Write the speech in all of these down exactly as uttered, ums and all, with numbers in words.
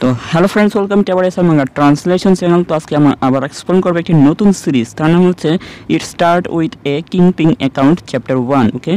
তো hello friends, welcome to our SR manga translation channel. তো আজকে আমরা আবার এক্সপ্লেন করবো একটি নতুন সিরিজ, তার নাম হচ্ছে it start with a kingpin account chapter one. Okay,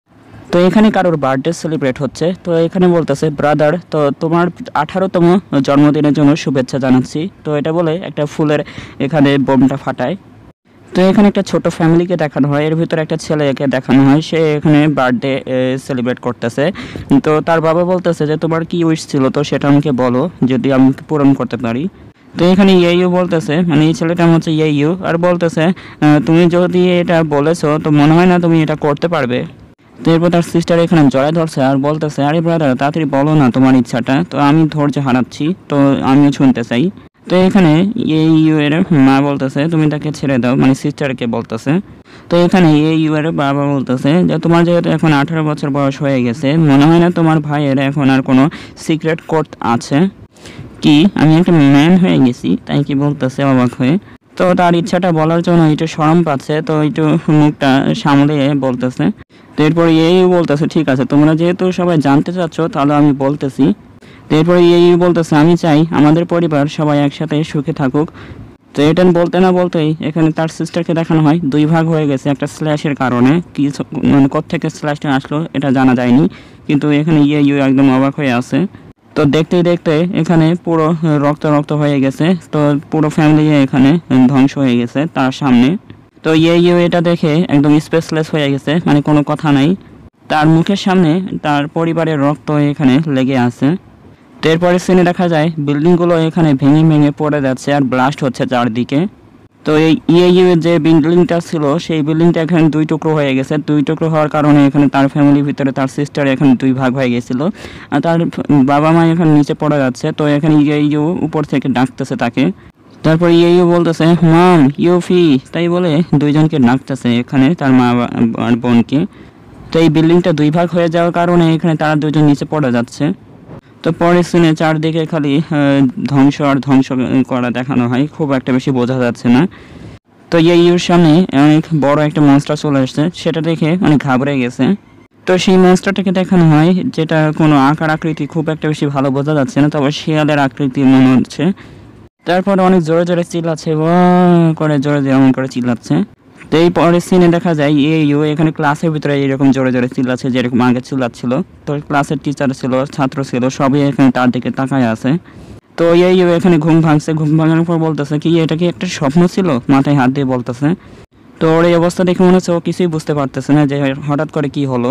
তো এখানে কারোর বার্থডে সেলিব্রেট হচ্ছে। তো এখানে বলতেছে, ব্রাদার, তো তোমার আঠারোতম জন্মদিনের জন্য শুভেচ্ছা জানাচ্ছি। তো এটা বলে একটা ফুলের এখানে বোমটা ফাটায়। তো এখানে একটা ছোট ফ্যামিলিকে দেখানো হয়, এর ভিতরে একটা ছেলেকে দেখানো হয়, সে এখানে বার্থডে সেলিব্রেট করতেছে। তো তার বাবা বলতেছে যে তোমার কি উইশ ছিল, তো সেটা আমাকে বলো, যদি আমি পূরণ করতে পারি। তো এখানে ইউ বলতেছে, মানে এই ছেলেটা হচ্ছে ইউ, আর বলতেছে তুমি যদি এটা বলেছো তো মনে হয় না তুমি এটা করতে পারবে। তো এরপর তার সিস্টার এখানে জড়ায় ধরছে আর বলতেছে, আরে ব্রাদার, তাড়াতাড়ি বলো না তোমার ইচ্ছাটা, তো আমি ধৈর্য হারাচ্ছি, তো আমিও শুনতে চাই। তো এখানে এই ইউ এর মা বলতেছে তুমি তাকে ছেড়ে দাও, মানে সিস্টারকে বলতেছে। তো এখানে এই ইউ এর বাবা বলতেছে যে তোমার যেহেতু এখন আঠারো বছর বয়স হয়ে গেছে, মনে হয় না তোমার ভাইয়ের এখন আর কোনো সিক্রেট কোড আছে কি, আমি একটা ম্যান হয়ে গেছি, তাই কি বলতেছে অবাক হয়ে। তো তার ইচ্ছাটা বলার জন্য একটু শরম পাচ্ছে, তো একটু মুখটা সামলে বলতেছে। তো এরপর এই বলতেছে, ঠিক আছে তোমরা যেহেতু সবাই জানতে চাচ্ছ তাহলে আমি বলতেছি। তো এরপর এই বলতেছে, আমি চাই আমাদের পরিবার সবাই একসাথে সুখে থাকুক। তো এটা বলতে না বলতেই এখানে তার সিস্টারকে দেখানো হয় দুই ভাগ হয়ে গেছে একটা স্ল্যাশের কারণে। কি মানে কোত্থেকে স্ল্যাশটা আসলো এটা জানা যায়নি, কিন্তু এখানে ইয়ে ইউ একদম অবাক হয়ে আছে। তো দেখতে দেখতে এখানে পুরো রক্ত রক্ত হয়ে গেছে, তো পুরো ফ্যামিলি এখানে ধ্বংস হয়ে গেছে তার সামনে। তো ইয়ে ইউ এটা দেখে একদম স্পেসলেস হয়ে গেছে, মানে কোনো কথা নাই, তার মুখের সামনে তার পরিবারের রক্ত এখানে লেগে আছে। তো এরপরে সিনে দেখা যায় বিল্ডিংগুলো এখানে ভেঙে ভেঙে পড়ে যাচ্ছে আর ব্লাস্ট হচ্ছে চারদিকে। তো এই ইয়ে ইউ যে বিল্ডিংটা ছিল সেই বিল্ডিংটা এখানে দুই টুকরো হয়ে গেছে। দুই টুকরো হওয়ার কারণে এখানে তার ফ্যামিলির ভিতরে তার সিস্টার এখানে দুই ভাগ হয়ে গেছিল, আর তার বাবা মা এখানে নিচে পড়ে যাচ্ছে। তো এখানে ইয়ে ইউ উপর থেকে ডাকতেছে তাকে। তারপর ইয়ে ইউ বলতেছে, মাম, ইউফি, তাই বলে দুইজনকে ডাকতেছে এখানে তার মা আর বোনকে। তো এই বিল্ডিংটা দুই ভাগ হয়ে যাওয়ার কারণে এখানে তারা দুজন নিচে পড়ে যাচ্ছে। তো পরের সিনে চারদিকে খালি ধ্বংস আর ধ্বংস করা দেখানো হয়, খুব একটা বেশি বোঝা যাচ্ছে না। তো এই ইউর সামনে অনেক বড় একটা মনস্টার চলে আসছে, সেটা দেখে অনেক ঘাবড়ে গেছে। তো সেই মনস্টারটাকে দেখানো হয়, যেটা কোনো আকার আকৃতি খুব একটা বেশি ভালো বোঝা যাচ্ছে না, তবে শিয়ালের আকৃতি মনে হচ্ছে। তারপরে অনেক জোরে জোরে চিল্লাচ্ছে, করে জোরে যেমন করে চিল্লাচ্ছে। তো এই পরের সিনে দেখা যায় এই ইউ এখানে ক্লাসের ভিতরে এরকম জোরে জোরে চিল্লাচ্ছে, যেরকম আগে চিল্লাচ্ছিল। তো ক্লাসের টিচার ছিল, ছাত্র ছিল, সবই এখানে তার দিকে তাকায় আছে। তো এই ইউ এখানে ঘুম ভাঙছে, ঘুম ভাঙার পর বলতেছে কি এটা কি একটা স্বপ্ন ছিল, মাথায় হাত দিয়ে বলতেছে। তো ওর এই অবস্থা দেখে মনে হচ্ছে ও কিছুই বুঝতে পারতেছে না যে হঠাৎ করে কি হলো।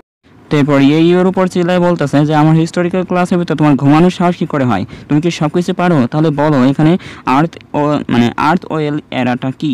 তো এরপর এই ইউর উপর চিল্লায় বলতেছে যে আমার হিস্টোরিক্যাল ক্লাসের ভিতরে তোমার ঘুমানোর সাহস কি করে হয়, তুমি কি সব কিছু পারো, তাহলে বলো এখানে আর্থ ও মানে আর্থ ওয়েল এরাটা কি।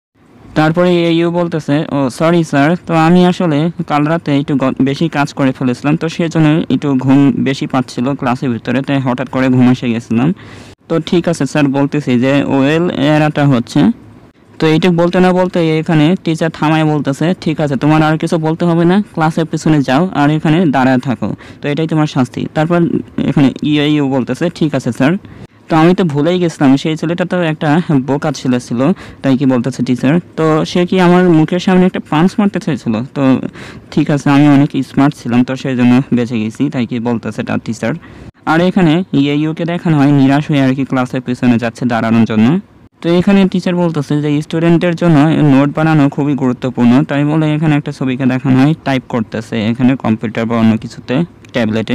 তারপরে ইউ বলতেছে, ও সরি স্যার, তো আমি আসলে কাল রাতে একটু বেশি কাজ করে ফেলেছিলাম, তো সেজন্য একটু ঘুম বেশি পাচ্ছিল ক্লাসের ভিতরে, তাই হঠাৎ করে ঘুম এসে গেছিলাম। তো ঠিক আছে স্যার, বলতেছি যে ওয়েল এরাটা হচ্ছে। তো এইটুকু বলতে না বলতে এখানে টিচার থামায় বলতেছে, ঠিক আছে তোমার আর কিছু বলতে হবে না, ক্লাসের পিছনে যাও আর এখানে দাঁড়ায় থাকো, তো এটাই তোমার শাস্তি। তারপর এখানে ইউ ইউ বলতেছে, ঠিক আছে স্যার। তো আমি তো ভুলেই গেছিলাম সেই ছেলেটা তো একটা বোকা ছেলে ছিল, তাই কি বলতেছে টিচার, তো সে কি আমার মুখের সামনে একটা পাঞ্চ মারতে চাইছিল, তো ঠিক আছে আমি অনেক স্মার্ট ছিলাম, তো সেই জন্য বেঁচে গেছি, তাই কি বলতেছে তার টিচার। আর এখানে ইয়ে ইউকে দেখানো হয় নিরাশ হয়ে আর কি ক্লাসের পিছনে যাচ্ছে দাঁড়ানোর জন্য। তো এখানে টিচার বলতেছে যে স্টুডেন্টের জন্য নোট বানানো খুবই গুরুত্বপূর্ণ, তাই বলে এখানে একটা ছবিকে দেখানো হয় টাইপ করতেছে এখানে কম্পিউটার বা অন্য কিছুতে, ট্যাবলেটে।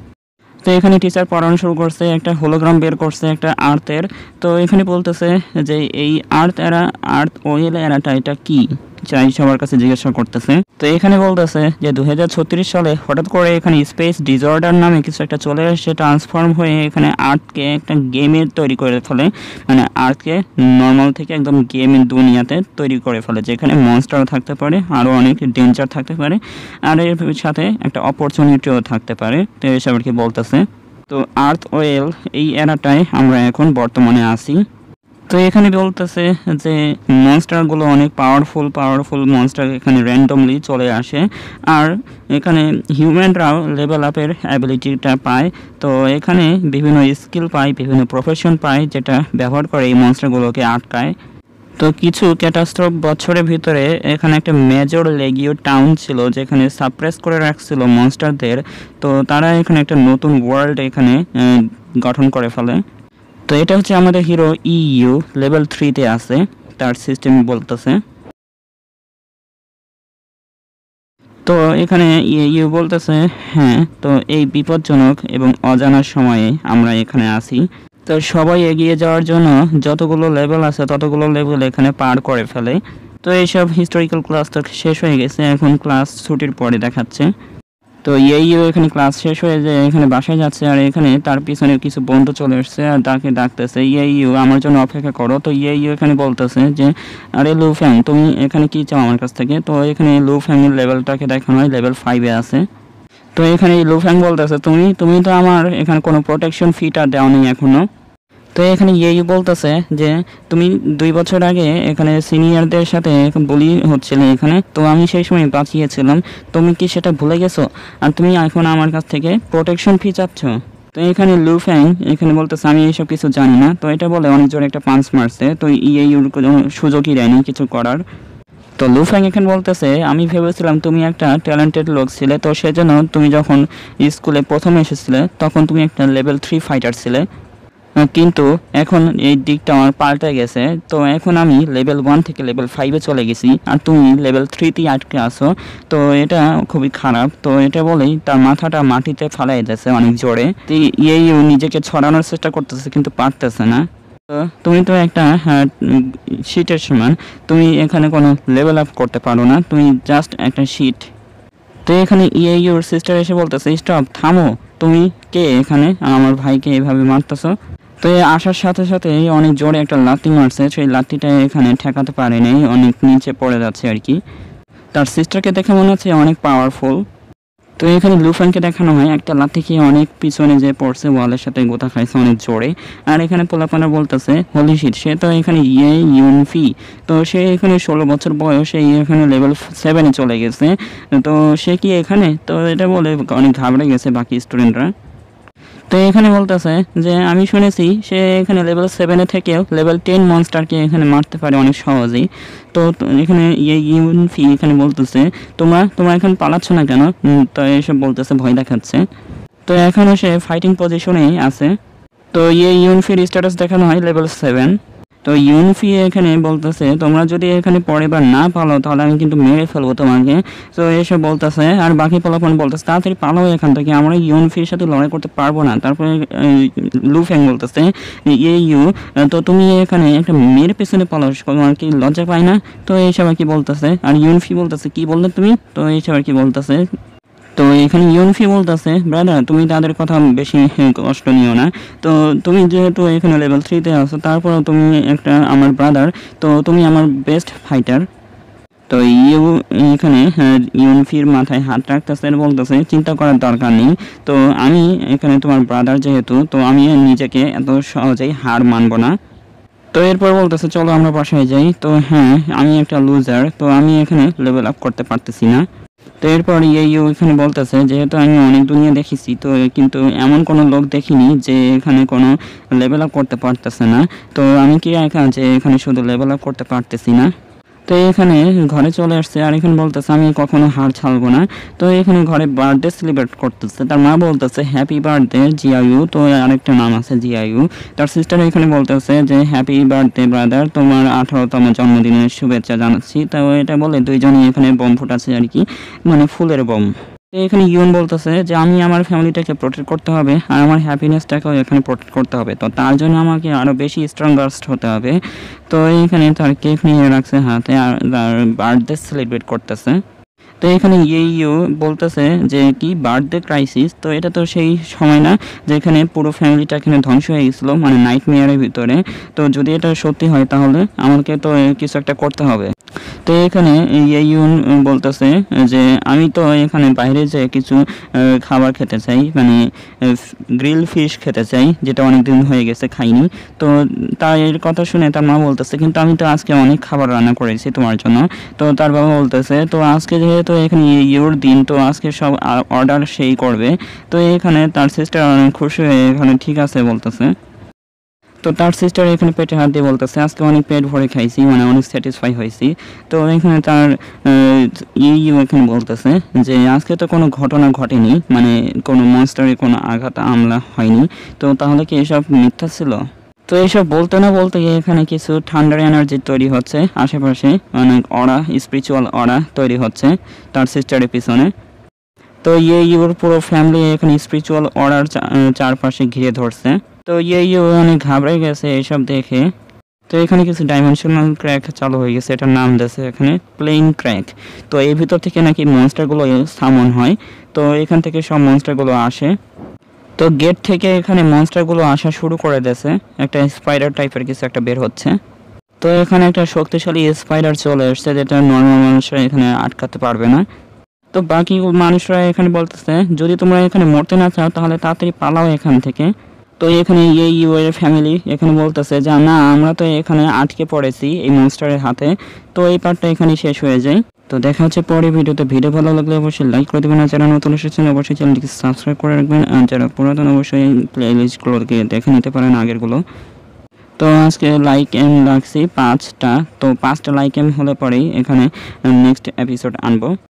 তো এখানে টিচার পড়ানো শুরু করছে, একটা হোলোগ্রাম বের করছে একটা আর্থের। তো এখানে বলতেছে যে এই আর্থ এরা, আর্থ ওয়েল এরাটা এটা কি, চাই সবার কাছে জিজ্ঞাসা করতেছে। তো এখানে বলতেছে যে দু হাজার ছত্রিশ সালে হঠাৎ করে এখানে স্পেস ডিসঅর্ডার নামে কিছু একটা চলে আসছে, ট্রান্সফর্ম হয়ে এখানে আর্থকে একটা গেমের তৈরি করে ফেলে, মানে আর্থকে নর্মাল থেকে একদম গেমের দুনিয়াতে তৈরি করে ফেলে, যেখানে মনস্টারও থাকতে পারে, আরও অনেক ডেঞ্জার থাকতে পারে, আর এর সাথে একটা অপরচুনিটিও থাকতে পারে। তো এসব আর কি বলতেছে। তো আর্থ ওয়েল এই এরাটায় আমরা এখন বর্তমানে আছি। তো এখানে বলতেছে যে মনস্টারগুলো অনেক পাওয়ারফুল পাওয়ারফুল মনস্টার এখানে র্যান্ডমলি চলে আসে, আর এখানে হিউম্যানরাও লেভেল আপের অ্যাবিলিটিটা পায়। তো এখানে বিভিন্ন স্কিল পায়, বিভিন্ন প্রফেশন পায়, যেটা ব্যবহার করে এই মনস্টারগুলোকে আটকায়। তো কিছু ক্যাটাস্ট্রফ বছরের ভিতরে এখানে একটা মেজর লেগিও টাউন ছিল যেখানে সাপ্রেস করে রাখছিল মনস্টারদের। তো তারা এখানে একটা নতুন ওয়ার্ল্ড এখানে গঠন করে ফেলে। তো এটা হচ্ছে আমাদের হিরো ইইউ লেভেল থ্রিতে আছে, তার সিস্টেম বলতেছে। তো এখানে ইউ বলতেছে হ্যাঁ, তো এই বিপজ্জনক এবং অজানা সময়ে আমরা এখানে আছি। তো সবাই এগিয়ে যাওয়ার জন্য যতগুলো লেভেল আছে ততগুলো লেভেল এখানে পার করে ফেলে। তো এইসব হিস্টোরিক্যাল ক্লাস তো শেষ হয়ে গেছে, এখন ক্লাস ছুটির পরে দেখাচ্ছে। তো ইউ এখানে ক্লাস শেষ হয়ে যায়, এখানে বাসায় যাচ্ছে, আর এখানে তার পিছনে কিছু বন্ধু চলে এসছে আর তাকে ডাকতেছে ইউ আমার জন্য অপেক্ষা করো। তো ইউ এখানে বলতেছে যে আরে লু ফ্যাং তুমি এখানে কি চাও আমার কাছ থেকে। তো এখানে লু ফ্যাংয়ের লেভেলটাকে দেখানো হয়, লেভেল ফাইভে আছে। তো এখানে লু ফ্যাং বলতেছে তুমি তুমি তো আমার এখানে কোনো প্রোটেকশন ফিটা দেওনি এখনো। তো এখানে ইউ বলতেছে যে তুমি দুই বছর আগে এখানে সিনিয়রদের সাথে বলি হচ্ছিলে এখানে, তো আমি সেই সময় বাঁচিয়েছিলাম, তুমি কি সেটা ভুলে গেছো? আর তুমি এখন আমার কাছ থেকে প্রোটেকশন ফি চাচ্ছ। তো এখানে লু ফ্যাং এখানে বলতেছে আমি এইসব কিছু জানি না। তো এটা বলে অনেক জোরে একটা পাঞ্চ মারছে। তো ইউর কোনো সুযোগই দেয়নি কিছু করার। তো লু ফ্যাং এখানে বলতেছে আমি ভেবেছিলাম তুমি একটা ট্যালেন্টেড লোক ছিলে, তো সেজন্য তুমি যখন স্কুলে প্রথম এসেছিলে তখন তুমি একটা লেভেল থ্রি ফাইটার ছিলে, কিন্তু এখন এই দিকটা আমার পাল্টে গেছে। তো এখন আমি লেভেল ওয়ান থেকে লেভেল ফাইভে চলে গেছি আর তুমি লেভেল থ্রিতেই আটকে আসো। তো এটা খুবই খারাপ। তো এটা বলেই তার মাথাটা মাটিতে ফালাই দিয়েছে অনেক জোরে। ইউ নিজেকে ছড়ানোর চেষ্টা করতেছে কিন্তু পারতেছে না। তো তুমি তো একটা শিটের সমান, তুমি এখানে কোনো লেভেল আপ করতে পারো না, তুমি জাস্ট একটা শিট। তো এখানে ইউর সিস্টার এসে বলতেছে স্টপ, থামো, তুমি কে এখানে আমার ভাইকে এভাবে মারতেছো। তো এই আসার সাথে সাথে অনেক জোরে একটা লাথি মারছে, সেই লাথিটা এখানে ঠেকাতে পারেনি, অনেক নিচে পড়ে যাচ্ছে আর কি। তার সিস্টারকে দেখে মনে হচ্ছে অনেক পাওয়ারফুল। তো এখানে লু ফ্যাংকে দেখানো হয় একটা লাথি খেয়ে অনেক পিছনে যে পড়ছে, ওয়ালের সাথে গোতা খাইছে অনেক জোরে। আর এখানে পোলাপানা বলতেছে হোলি শিট, সে তো এখানে ইয়ে ইউনফি, তো সে এখানে ষোলো বছর বয়স, সে এখানে লেভেল সেভেনে চলে গেছে, তো সে কি এখানে। তো এটা বলে অনেক ঘাবড়ে গেছে বাকি স্টুডেন্টরা। তো এখানে বলতেছে যে আমি শুনেছি সে এখানে লেভেল সেভেনে থেকেও লেভেল টেন মনস্টারকে এখানে মারতে পারে অনেক সহজেই। তো এখানে ইউনফি এখানে বলতেছে তোমরা তোমরা এখন পালাচ্ছ না কেন। তো এসব বলতেছে ভয় দেখাচ্ছে। তো এখনও সে ফাইটিং পজিশনেই আছে। তো ইয়ে ইউনফির স্ট্যাটাস দেখানো হয় লেভেল সেভেন। তো ইউনফি এখানে বলতেছে তোমরা যদি এখানে পরের বার না পালো তাহলে আমি কিন্তু মেরে ফেলবো তোমাকে। তো এসব বলতেছে আর বাকি পোলাপন বলতেছে তাড়াতাড়ি পালো এখান থেকে, আমরা ইউনফির সাথে লড়াই করতে পারবো না। তারপরে লু ফ্যাং বলতেছে ইয়ে ইউ, তো তুমি এখানে একটা মেয়ের পেছনে পালো, তোমার কি লজ্জা পায় না। তো এইসব আর কি বলতেছে। আর ইউনফি বলতেছে কি বললে তুমি। তো এইসব আর কি বলতেছে। তো এখানে ইউনফি বলতেছে ব্রাদার তুমি তাদের কথা বেশি কষ্ট নিও না। তো তুমি যেহেতু এখানে লেভেল থ্রিতে আছো তারপরেও তুমি একটা আমার ব্রাদার, তো তুমি আমার বেস্ট ফাইটার। তো ইউ এখানে ইউনফির মাথায় হাত রাখতেছে, বলতেছে চিন্তা করার দরকার নেই, তো আমি এখানে তোমার ব্রাদার যেহেতু, তো আমি নিজেকে এত সহজেই হার মানব না। তো এরপর বলতেছে চলো আমরা বাসায় যাই। তো হ্যাঁ আমি একটা লুজার, তো আমি এখানে লেভেল আপ করতে পারতেছি না। তো এরপর ইউ এখানে বলতেছে যেহেতু আমি অনেক দুনিয়া দেখেছি, তো কিন্তু এমন কোনো লোক দেখিনি যে এখানে কোনো লেভেল আপ করতে পারতেছে না। তো আমি কি একা যে এখানে শুধু লেভেল আপ করতে পারতেছি না। তো এখানে ঘরে চলে আসছে আর এখানে বলতেছে আমি কখনো হার ছাড়বো না। তো এখানে ঘরে বার্থডে সেলিব্রেট করতেছে, তার মা বলতেছে হ্যাপি বার্থডে জিয়াইউ। তো আরেকটা নাম আছে জিয়াইউ। তার সিস্টার এখানে বলতেছে যে হ্যাপি বার্থডে ব্রাদার, তোমার আঠারোতম জন্মদিনের শুভেচ্ছা জানাচ্ছি। তো এটা বলে দুইজনই এখানে বম ফুটাচ্ছে আর কি, মানে ফুলের বম। এখানে ইউন বলতেছে যে আমি আমার ফ্যামিলিটাকে প্রোটেক্ট করতে হবে আর আমার হ্যাপিনেসটাকেও এখানে প্রোটেক্ট করতে হবে, তো তার জন্য আমাকে আরও বেশি স্ট্রংগাস্ট হতে হবে। তো এইখানে তার কেক নিয়ে রাখছে হাতে আর বার্থডে সেলিব্রেট করতেছে। তো এখানে ইউ বলতেছে যে কি বার্থডে ক্রাইসিস, তো এটা তো সেই সময় না যেখানে পুরো ফ্যামিলিটা এখানে ধ্বংস হয়ে গেছিলো, মানে নাইট মেয়ারের ভিতরে। তো যদি এটা সত্যি হয় তাহলে আমাকে তো কিছু একটা করতে হবে। তো এখানে ইউন বলতেছে যে আমি তো এখানে বাইরে যে কিছু খাবার খেতে চাই, মানে গ্রিল ফিশ খেতে চাই, যেটা অনেক দিন হয়ে গেছে খাইনি। তো তার এর কথা শুনে তার মা বলতেছে কিন্তু আমি তো আজকে অনেক খাবার রান্না করেছি তোমার জন্য। তো তার বাবা বলতেছে তো আজকে যেহেতু এখানে ইউর দিন, তো আজকে সব অর্ডার সেই করবে। তো এখানে তার সিস্টার অনেক খুশি হয়ে এখানে ঠিক আছে বলতেছে। তো তার সিস্টার এখানে পেটে হাত দিয়ে বলতেছে আজকে অনেক পেট ভরে খাইছি, মানে অনেক স্যাটিসফাই হয়েছি। তো এখানে তার এই এখানে বলতেছে যে আজকে তো কোনো ঘটনা ঘটেনি, মানে কোনো মনস্টারের কোনো আঘাত হামলা হয়নি, তো তাহলে কি এসব মিথ্যা ছিল? তো এইসব বলতে না বলতে এখানে কিছু ঠান্ডার এনার্জি তৈরি হচ্ছে আশেপাশে, অনেক অরা স্পিরিচুয়াল অরা তৈরি হচ্ছে তার সিস্টারের পিছনে। তো ইয়ে ইউর পুরো ফ্যামিলি এখানে স্পিরিচুয়াল অরার চারপাশে ঘিরে ধরছে। তো ইয়ে ইউ অনেক ঘাবড়ে গেছে এইসব দেখে। তো এখানে কিছু ডাইমেনশনাল ক্র্যাক চালু হয়ে গেছে, এটার নাম দিয়েছে এখানে প্লেন ক্র্যাক। তো এই ভিতর থেকে নাকি মনস্টারগুলো সামন হয়, তো এখান থেকে সব মনস্টারগুলো আসে। তো গেট থেকে এখানে মনস্টারগুলো আসা শুরু করে দিয়েছে, একটা স্পাইডার টাইপের কিছু একটা বের হচ্ছে। তো এখানে একটা শক্তিশালী স্পাইডার চলে এসছে, যেটা নর্মাল মানুষরা এখানে আটকাতে পারবে না। তো বাকি মানুষরা এখানে বলতেছে যদি তোমরা এখানে মরতে না চাও তাহলে তাড়াতাড়ি পালাও এখান থেকে। তো এখানে এই ইউএর ফ্যামিলি এখানে বলতেছে যে না, আমরা তো এখানে আটকে পড়েছি এই মনস্টারের হাতে। তো এই পার্টটা এখানে শেষ হয়ে যায়। তো দেখা হচ্ছে পরে ভিডিওতে। ভিডিও ভালো লাগলে অবশ্যই লাইক করে দেবেন, আর যারা নতুন এসেছেন অবশ্যই চ্যানেলটিকে সাবস্ক্রাইব করে রাখবেন, আর যারা পুরাতন অবশ্যই প্লে লিস্টগুলোকে দেখে নিতে পারেন আগেরগুলো। তো আজকে লাইক এম রাখছি পাঁচটা, তো পাঁচটা লাইক এম হলে পরেই এখানে নেক্সট এপিসোড আনবো।